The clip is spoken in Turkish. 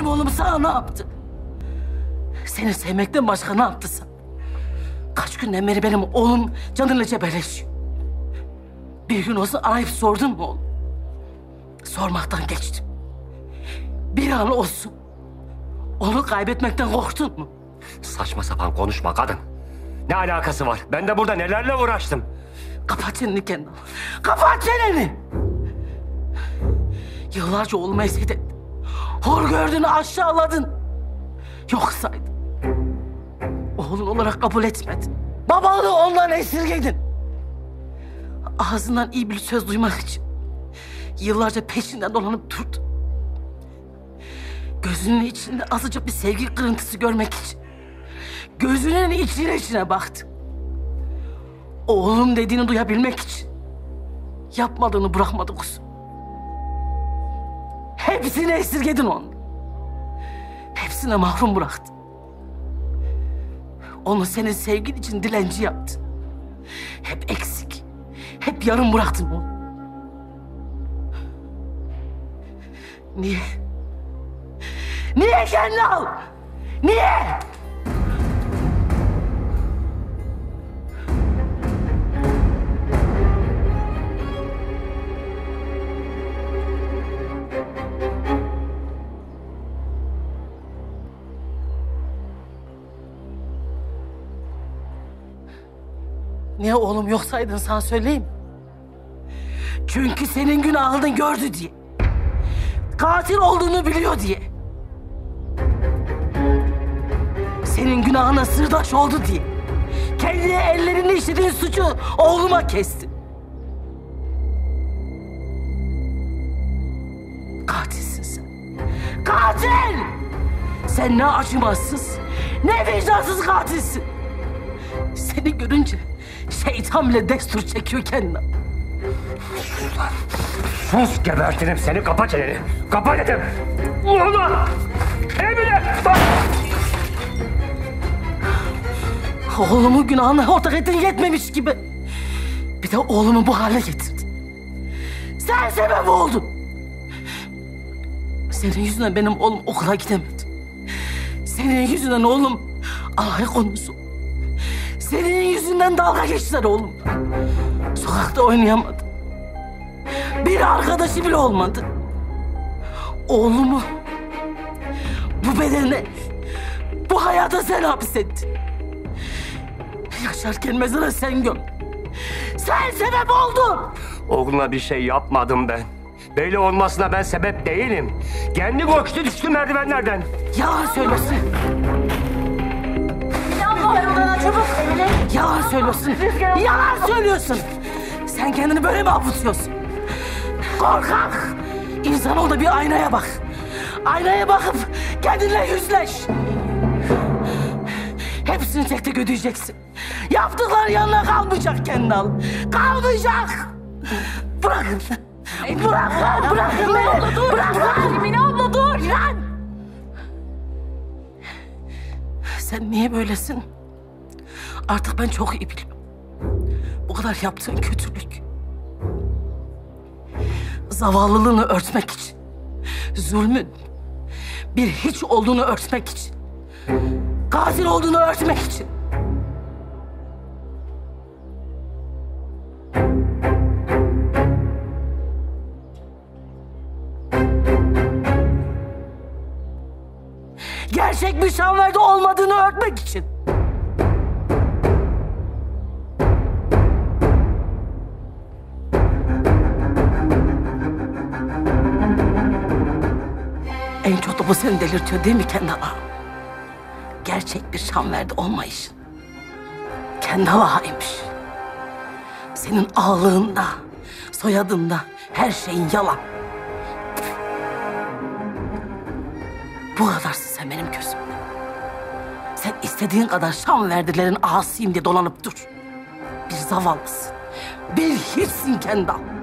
Benim oğlum sana ne yaptı? Seni sevmekten başka ne yaptı sen? Kaç günden beri benim oğlum canıyla cebelleşiyor. Bir gün olsun arayıp sordun mu oğlum? Sormaktan geçtim. Bir an olsun onu kaybetmekten korktun mu? Saçma sapan konuşma kadın. Ne alakası var? Ben de burada nelerle uğraştım. Kapat çeneni Kendal. Kapat çeneni! Yıllarca oğlumu eziyet ettin. Hor gördün, aşağıladın. Yok saydın. Oğlun olarak kabul etmedin. Babanı ondan esirgedin. Ağzından iyi bir söz duymak için yıllarca peşinden dolanıp durdun. Gözünün içinde azıcık bir sevgi kırıntısı görmek için gözünün içine baktın. Oğlum dediğini duyabilmek için yapmadığını bırakmadı kuzum. Hepsini esirgedin onu. Hepsine mahrum bıraktın. Onu senin sevgin için dilenci yaptın. Hep eksik, hep yarım bıraktın onu. Niye? Niye Kendal? Niye? Niye oğlum yok saydın sana söyleyeyim. Çünkü senin günahını gördü diye. Katil olduğunu biliyor diye. Senin günahına sırdaş oldu diye. Kendi ellerinde işlediğin suçu oğluma kesti. Katilsin sen. Katil! Sen ne acımasız, ne vicdansız katilsin. Seni görünce şeytan bile destur çekiyor kendine. Sus lan. Sus, gebertirim seni. Kapa çeneni. Kapa dedim. Ulan! Emine! Bak! Oğlumun günahına ortak ettin yetmemiş gibi. Bir de oğlumu bu hale getirdin. Sen sebep oldun. Senin yüzünden benim oğlum okula gidemedi. Senin yüzünden oğlum alay konusu. Senin yüzünden dalga geçtiler oğlum. Sokakta oynayamadı. Bir arkadaşı bile olmadı. Oğlumu bu bedene, bu hayata sen hapsettin. Yaşarken mezara sen göm. Sen sebep oldun. Oğluna bir şey yapmadım ben. Böyle olmasına ben sebep değilim. Kendi koştu düştü merdivenlerden. Yalan söylüyorsun. Ver odana çabuk Emine. Yalan söylüyorsun. Yalan söylüyorsun. Sen kendini böyle mi avutuyorsun? Korkak. İnsanoğlu da bir aynaya bak. Aynaya bakıp kendinle yüzleş. Hepsini tek tek ödeyeceksin. Yaptıkları yanına kalmayacak Kendal. Kalmayacak. Bırakın. Bırakın. Bırakın beni. Dur. Bırakın. Emine abla dur. Lan. Sen niye böylesin? Artık ben çok iyi biliyorum. Bu kadar yaptığın kötülük. Zavallılığını örtmek için. Zulmün bir hiç olduğunu örtmek için. Katil olduğunu örtmek için. Gerçek bir Şanver'de olmadığını örtmek için. En çok da bu seni delirtiyor değil mi Kendal Ağa? Gerçek bir Şanver'de olmayışın. Kendal Ağa'ymış. Senin ağlığında, soyadında her şeyin yalan. Bu kadarsın sen benim gözümde. Sen istediğin kadar Şanverdilerin ağasıyım diye dolanıp dur. Bir zavallısın. Bir hiçsin Kendal.